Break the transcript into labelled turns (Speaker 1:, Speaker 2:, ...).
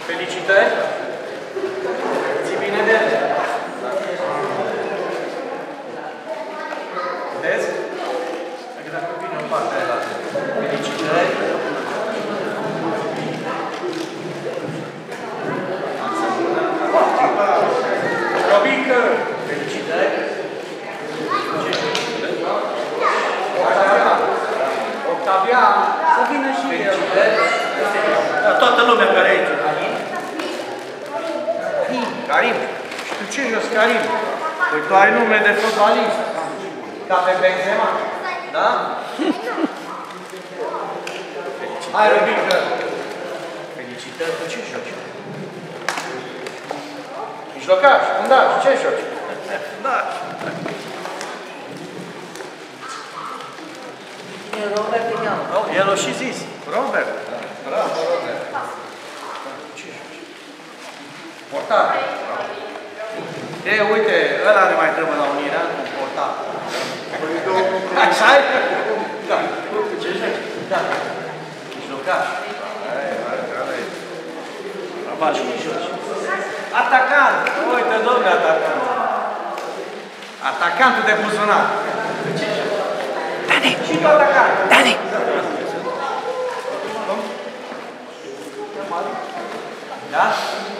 Speaker 1: Felicitări! Ții bine de ele! Vedeți? Dacă vine în partea aia. Felicitări! Robică! Felicitări! Octavian! Să vină și el! Toată lumea care e aici. Karim. Și tu ce jos, Karim? Păi tu ai nume de fotbalist. Ca pe Benzema. Da? Hai, Robică! Felicitări. Tu ce joci? Mijlocaș, fundaș, ce joci? Fundaș.
Speaker 2: E Robert de Gheamă.
Speaker 1: El o și zis. Robert. Bravo, Robert. Ce joci? Portar. E, uite, ăla ne mai trebuie la Unirea cu portar. Așa-i? Da. Ce joci? Da. Mijlocaș. Faci ce joci? Atacant! Uite, domnule, atacant! Atacantul de buzunar! Ce joci?
Speaker 2: Dani!
Speaker 1: Și tu atacant!
Speaker 2: Dani!
Speaker 1: Da?